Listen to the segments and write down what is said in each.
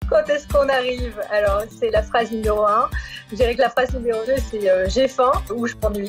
Quand est-ce qu'on arrive? Alors, c'est la phrase numéro 1. Je dirais que la phrase numéro 2, c'est j'ai faim ou je m'ennuie.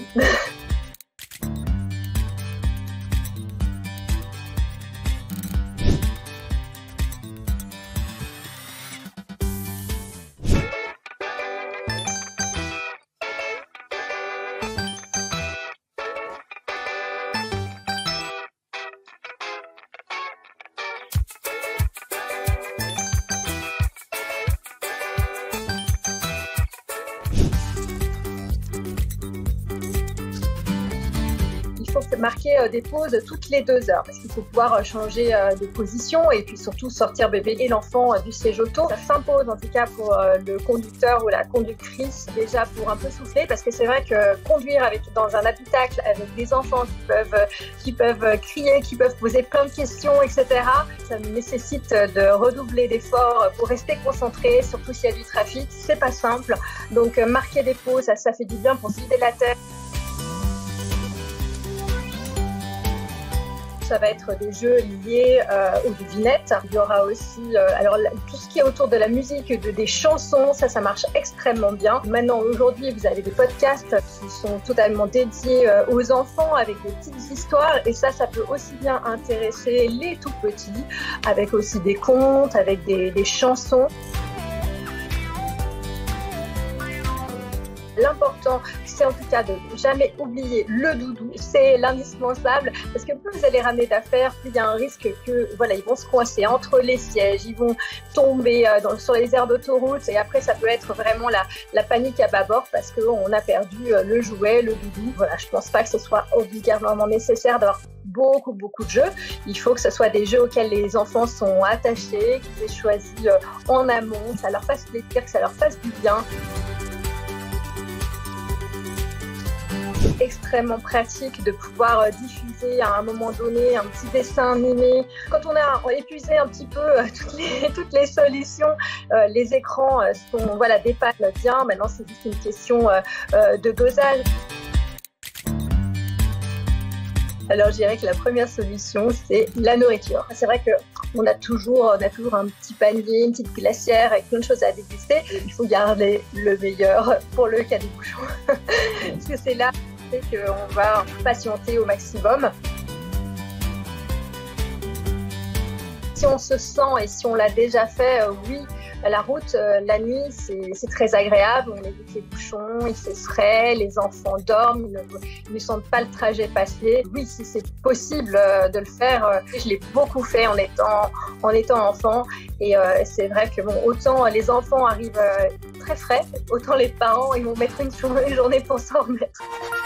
Il faut marquer des pauses toutes les 2 heures parce qu'il faut pouvoir changer de position et puis surtout sortir bébé et l'enfant du siège auto. Ça s'impose en tout cas pour le conducteur ou la conductrice déjà pour un peu souffler parce que c'est vrai que conduire dans un habitacle avec des enfants qui peuvent crier, qui peuvent poser plein de questions, etc. Ça nécessite de redoubler d'efforts pour rester concentré, surtout s'il y a du trafic. C'est pas simple. Donc marquer des pauses, ça fait du bien pour se vider la tête. Ça va être des jeux liés aux devinettes. Il y aura aussi tout ce qui est autour de la musique, des chansons, ça marche extrêmement bien. Maintenant, aujourd'hui, vous avez des podcasts qui sont totalement dédiés aux enfants avec des petites histoires et ça peut aussi bien intéresser les tout petits avec aussi des contes, avec des chansons. L'important, c'est en tout cas de jamais oublier le doudou. C'est l'indispensable parce que plus vous allez ramener d'affaires, plus il y a un risque que ils vont se coincer entre les sièges, ils vont tomber sur les aires d'autoroute et après ça peut être vraiment la panique à bâbord parce qu'on a perdu le jouet, le doudou. Voilà, je pense pas que ce soit obligatoirement nécessaire d'avoir beaucoup de jeux. Il faut que ce soit des jeux auxquels les enfants sont attachés, qu'ils aient choisi en amont, que ça leur fasse plaisir, que ça leur fasse du bien. Extrêmement pratique de pouvoir diffuser à un moment donné un petit dessin animé. Quand on a épuisé un petit peu toutes les solutions, les écrans dépassent bien. Maintenant, c'est juste une question de dosage. Alors, je dirais que la première solution, c'est la nourriture. C'est vrai qu'on a toujours un petit panier, une petite glacière avec plein de choses à déguster. Il faut garder le meilleur pour le cas des bouchons. Parce que c'est là qu'on va patienter au maximum. Si on se sent et si on l'a déjà fait, oui, la route, la nuit, c'est très agréable. On évite les bouchons, il fait frais, les enfants dorment, ils ne sentent pas le trajet passer. Oui, si c'est possible de le faire, je l'ai beaucoup fait en étant enfant. Et c'est vrai que autant les enfants arrivent très frais, autant les parents, ils vont mettre une journée pour s'en remettre.